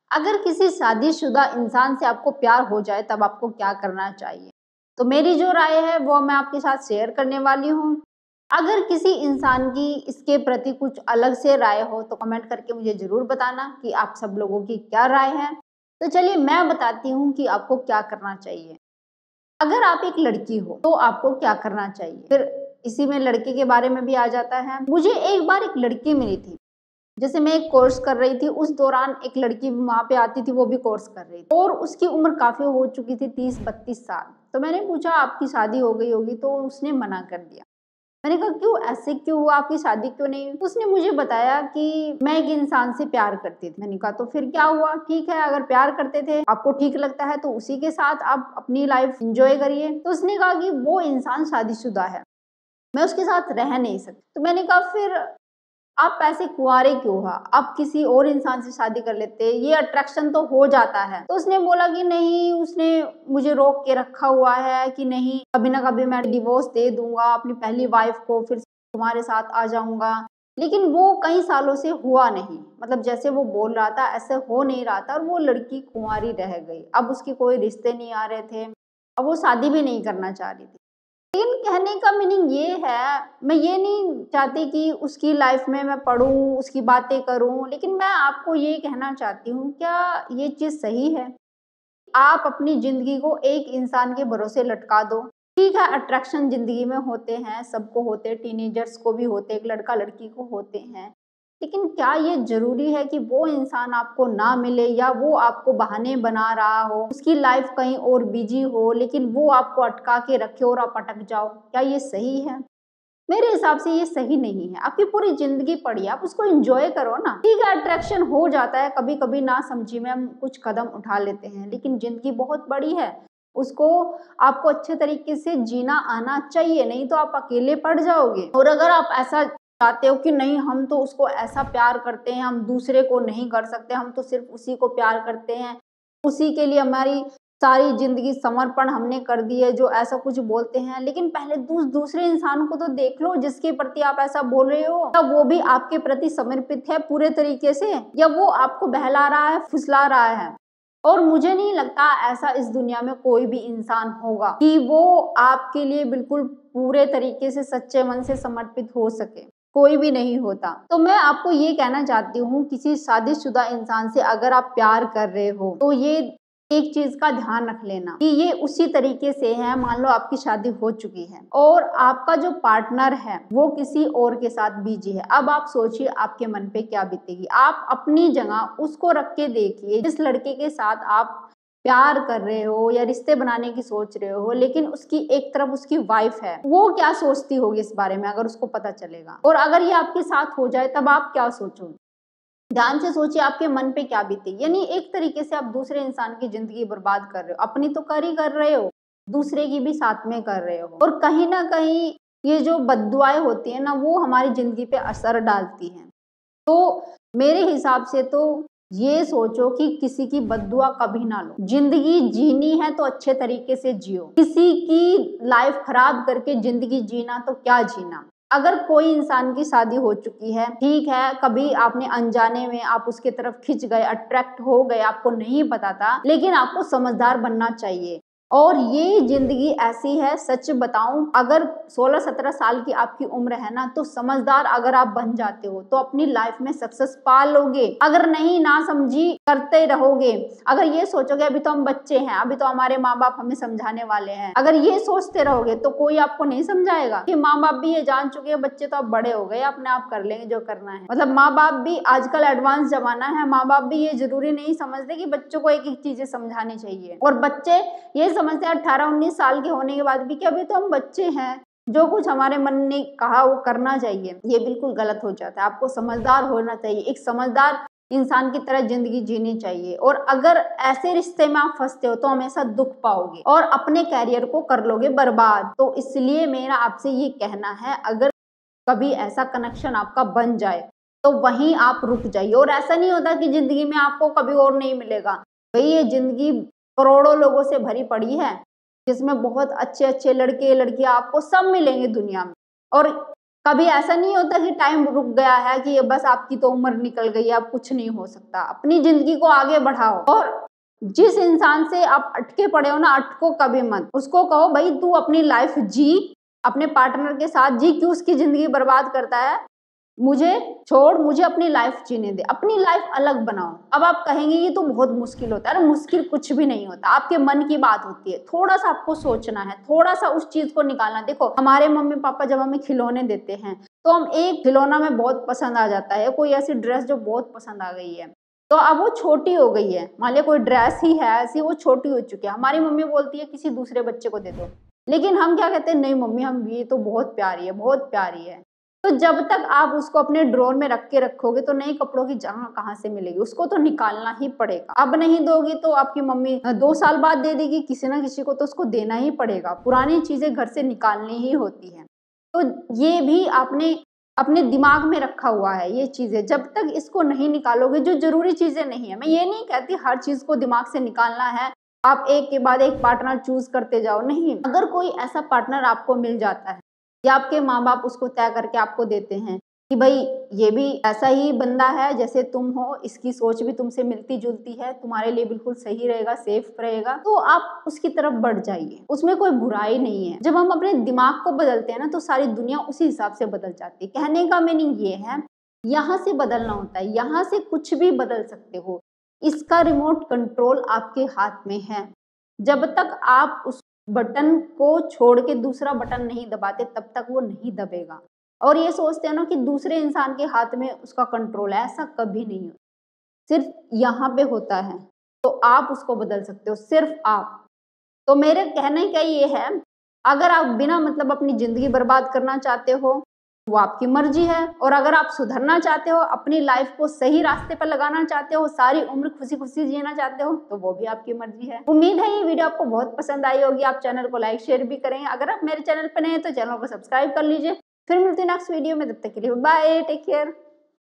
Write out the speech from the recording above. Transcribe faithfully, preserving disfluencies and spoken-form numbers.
अगर किसी शादीशुदा इंसान से आपको प्यार हो जाए तब आपको क्या करना चाहिए? तो मेरी जो राय है वो मैं आपके साथ शेयर करने वाली हूँ। अगर किसी इंसान की इसके प्रति कुछ अलग से राय हो तो कमेंट करके मुझे ज़रूर बताना कि आप सब लोगों की क्या राय है। तो चलिए मैं बताती हूँ कि आपको क्या करना चाहिए। अगर आप एक लड़की हो तो आपको क्या करना चाहिए, फिर इसी में लड़के के बारे में भी आ जाता है। मुझे एक बार एक लड़की मिली थी, जैसे मैं एक कोर्स कर रही थी, उस दौरान एक लड़की वहाँ पे आती थी, वो भी कोर्स कर रही थी और उसकी उम्र काफ़ी हो चुकी थी, तीस बत्तीस साल। तो मैंने पूछा आपकी शादी हो गई होगी, तो उसने मना कर दिया। मैंने कहा क्यों, ऐसे क्यों हुआ, आपकी शादी क्यों नहीं हुई? उसने मुझे बताया कि मैं एक इंसान से प्यार करती थी। मैंने कहा तो फिर क्या हुआ, ठीक है अगर प्यार करते थे, आपको ठीक लगता है तो उसी के साथ आप अपनी लाइफ एंजॉय करिए। तो उसने कहा कि वो इंसान शादीशुदा है, मैं उसके साथ रह नहीं सकती। तो मैंने कहा फिर आप ऐसे कुंवारे क्यों हुआ, आप किसी और इंसान से शादी कर लेते, ये अट्रैक्शन तो हो जाता है। तो उसने बोला कि नहीं, उसने मुझे रोक के रखा हुआ है कि नहीं कभी ना कभी मैं डिवोर्स दे दूंगा अपनी पहली वाइफ को, फिर तुम्हारे साथ आ जाऊंगा। लेकिन वो कई सालों से हुआ नहीं, मतलब जैसे वो बोल रहा था ऐसे हो नहीं रहा था और वो लड़की कुंवारी रह गई। अब उसके कोई रिश्ते नहीं आ रहे थे, अब वो शादी भी नहीं करना चाह रही थी। लेकिन कहने का मीनिंग ये है, मैं ये नहीं चाहती कि उसकी लाइफ में मैं पढ़ूं, उसकी बातें करूं, लेकिन मैं आपको ये कहना चाहती हूँ, क्या ये चीज़ सही है? आप अपनी ज़िंदगी को एक इंसान के भरोसे लटका दो। ठीक है, अट्रैक्शन ज़िंदगी में होते हैं, सबको होते हैं, टीनेजर्स को भी होते हैं, एक लड़का लड़की को होते हैं। लेकिन क्या ये ज़रूरी है कि वो इंसान आपको ना मिले या वो आपको बहाने बना रहा हो, उसकी लाइफ कहीं और बिजी हो, लेकिन वो आपको अटका के रखे और आप अटक जाओ? क्या ये सही है? मेरे हिसाब से ये सही नहीं है। आपकी पूरी जिंदगी पड़ी है, आप उसको एंजॉय करो ना। ठीक है, अट्रैक्शन हो जाता है कभी कभी, ना समझी में हम कुछ कदम उठा लेते हैं, लेकिन जिंदगी बहुत बड़ी है, उसको आपको अच्छे तरीके से जीना आना चाहिए, नहीं तो आप अकेले पड़ जाओगे। और अगर आप ऐसा चाहते हो कि नहीं हम तो उसको ऐसा प्यार करते हैं, हम दूसरे को नहीं कर सकते, हम तो सिर्फ उसी को प्यार करते हैं, उसी के लिए हमारी सारी जिंदगी समर्पण हमने कर दी है, जो ऐसा कुछ बोलते हैं। लेकिन पहले दूस, दूसरे इंसान को तो देख लो जिसके प्रति आप ऐसा बोल रहे हो, क्या वो भी आपके प्रति समर्पित है पूरे तरीके से, या वो आपको बहला रहा है, फुसला रहा है? और मुझे नहीं लगता ऐसा इस दुनिया में कोई भी इंसान होगा कि वो आपके लिए बिल्कुल पूरे तरीके से सच्चे मन से समर्पित हो सके, कोई भी नहीं होता। तो मैं आपको ये कहना चाहती हूँ, किसी शादीशुदा इंसान से अगर आप प्यार कर रहे हो तो ये एक चीज का ध्यान रख लेना कि ये उसी तरीके से है, मान लो आपकी शादी हो चुकी है और आपका जो पार्टनर है वो किसी और के साथ बिजी है। अब आप सोचिए आपके मन पे क्या बीतेगी। आप अपनी जगह उसको रख के देखिए, जिस लड़के के साथ आप प्यार कर रहे हो या रिश्ते बनाने की सोच रहे हो, लेकिन उसकी एक तरफ उसकी वाइफ है, वो क्या सोचती होगी इस बारे में अगर उसको पता चलेगा? और अगर ये आपके साथ हो जाए तब आप क्या सोचोगे? ध्यान से सोचिए आपके मन पे क्या बीती। यानी एक तरीके से आप दूसरे इंसान की जिंदगी बर्बाद कर रहे हो, अपनी तो कर ही कर रहे हो, दूसरे की भी साथ में कर रहे हो। और कहीं ना कहीं ये जो बद्दुआएं होती है ना, वो हमारी जिंदगी पे असर डालती हैं। तो मेरे हिसाब से तो ये सोचो कि किसी की बद्दुआ कभी ना लो। जिंदगी जीनी है तो अच्छे तरीके से जियो, किसी की लाइफ खराब करके जिंदगी जीना तो क्या जीना। अगर कोई इंसान की शादी हो चुकी है, ठीक है, कभी आपने अनजाने में आप उसके तरफ खिंच गए, अट्रैक्ट हो गए, आपको नहीं पता था, लेकिन आपको समझदार बनना चाहिए। और ये जिंदगी ऐसी है, सच बताऊं, अगर सोलह सत्रह साल की आपकी उम्र है ना, तो समझदार अगर आप बन जाते हो तो अपनी लाइफ में सक्सेस पा लोगे। अगर नहीं, ना समझी करते रहोगे, अगर ये सोचोगे अभी तो हम बच्चे हैं, अभी तो हमारे माँ बाप हमें समझाने वाले हैं, अगर ये सोचते रहोगे तो कोई आपको नहीं समझाएगा कि माँ बाप भी ये जान चुके हैं बच्चे तो अब बड़े हो गए, अपने आप कर लेंगे जो करना है। मतलब माँ बाप भी, आजकल एडवांस जमाना है, माँ बाप भी ये जरूरी नहीं समझते कि बच्चों को एक एक चीजें समझानी चाहिए। और बच्चे ये समझते हैं अठारह उन्नीस साल के होने के बाद भी कि अभी तो हम बच्चे हैं, जो कुछ हमारे मन ने कहा वो करना चाहिए। ये बिल्कुल गलत हो जाता है। आपको समझदार होना चाहिए, एक समझदार इंसान की तरह जिंदगी जीनी चाहिए। और अगर ऐसे रिश्ते में आप फंसते हो तो हमेशा दुख पाओगे और अपने कैरियर को कर लोगे बर्बाद। तो इसलिए मेरा आपसे ये कहना है, अगर कभी ऐसा कनेक्शन आपका बन जाए तो वहीं आप रुक जाइए। और ऐसा नहीं होता कि जिंदगी में आपको कभी और नहीं मिलेगा। भाई ये जिंदगी करोड़ों लोगों से भरी पड़ी है, जिसमें बहुत अच्छे अच्छे लड़के लड़कियां आपको सब मिलेंगे दुनिया में। और कभी ऐसा नहीं होता कि टाइम रुक गया है कि बस आपकी तो उम्र निकल गई है, अब कुछ नहीं हो सकता। अपनी जिंदगी को आगे बढ़ाओ और जिस इंसान से आप अटके पड़े हो ना, अटको कभी मत। उसको कहो भाई तू अपनी लाइफ जी, अपने पार्टनर के साथ जी, क्यों उसकी जिंदगी बर्बाद करता है, मुझे छोड़, मुझे अपनी लाइफ जीने दे, अपनी लाइफ अलग बनाओ। अब आप कहेंगे ये तो बहुत मुश्किल होता है। अरे मुश्किल कुछ भी नहीं होता, आपके मन की बात होती है। थोड़ा सा आपको सोचना है, थोड़ा सा उस चीज को निकालना। देखो हमारे मम्मी पापा जब हमें खिलौने देते हैं तो हम एक खिलौना में बहुत पसंद आ जाता है, कोई ऐसी ड्रेस जो बहुत पसंद आ गई है, तो अब वो छोटी हो गई है, मान लिया कोई ड्रेस ही है ऐसी, वो छोटी हो चुकी है, हमारी मम्मी बोलती है किसी दूसरे बच्चे को दे दो, लेकिन हम क्या कहते हैं, नहीं मम्मी हम ये तो बहुत प्यारी है, बहुत प्यारी है। तो जब तक आप उसको अपने ड्रॉर में रख के रखोगे तो नए कपड़ों की जगह कहाँ से मिलेगी, उसको तो निकालना ही पड़ेगा। अब नहीं दोगी तो आपकी मम्मी दो साल बाद दे देगी, किसी ना किसी को तो उसको देना ही पड़ेगा। पुरानी चीजें घर से निकालनी ही होती है। तो ये भी आपने अपने दिमाग में रखा हुआ है ये चीजें, जब तक इसको नहीं निकालोगे, जो जरूरी चीजें नहीं है, मैं ये नहीं कहती हर चीज को दिमाग से निकालना है, आप एक के बाद एक पार्टनर चूज करते जाओ, नहीं। अगर कोई ऐसा पार्टनर आपको मिल जाता है या आपके माँ बाप उसको तय करके आपको देते हैं कि भाई ये भी ऐसा ही बंदा है जैसे तुम हो, इसकी सोच भी तुमसे मिलती जुलती है, तुम्हारे लिए बिल्कुल सही रहेगा, सेफ रहेगा, तो आप उसकी तरफ बढ़ जाइए, उसमें कोई बुराई नहीं है। जब हम अपने दिमाग को बदलते हैं ना तो सारी दुनिया उसी हिसाब से बदल जाती है। कहने का मीनिंग ये है, यहाँ से बदलना होता है, यहाँ से कुछ भी बदल सकते हो, इसका रिमोट कंट्रोल आपके हाथ में है। जब तक आप उस बटन को छोड़ के दूसरा बटन नहीं दबाते तब तक वो नहीं दबेगा। और ये सोचते हैं ना कि दूसरे इंसान के हाथ में उसका कंट्रोल है, ऐसा कभी नहीं होता, सिर्फ यहाँ पे होता है। तो आप उसको बदल सकते हो, सिर्फ आप। तो मेरे कहने का ये है, अगर आप बिना मतलब अपनी जिंदगी बर्बाद करना चाहते हो वो आपकी मर्जी है, और अगर आप सुधरना चाहते हो, अपनी लाइफ को सही रास्ते पर लगाना चाहते हो, सारी उम्र खुशी खुशी जीना चाहते हो, तो वो भी आपकी मर्जी है। उम्मीद है ये वीडियो आपको बहुत पसंद आई होगी। आप चैनल को लाइक शेयर भी करें। अगर आप मेरे चैनल पर नए हैं तो चैनल को सब्सक्राइब कर लीजिए। फिर मिलते हैं नेक्स्ट वीडियो में, तब तक के लिए बाय, टेक केयर।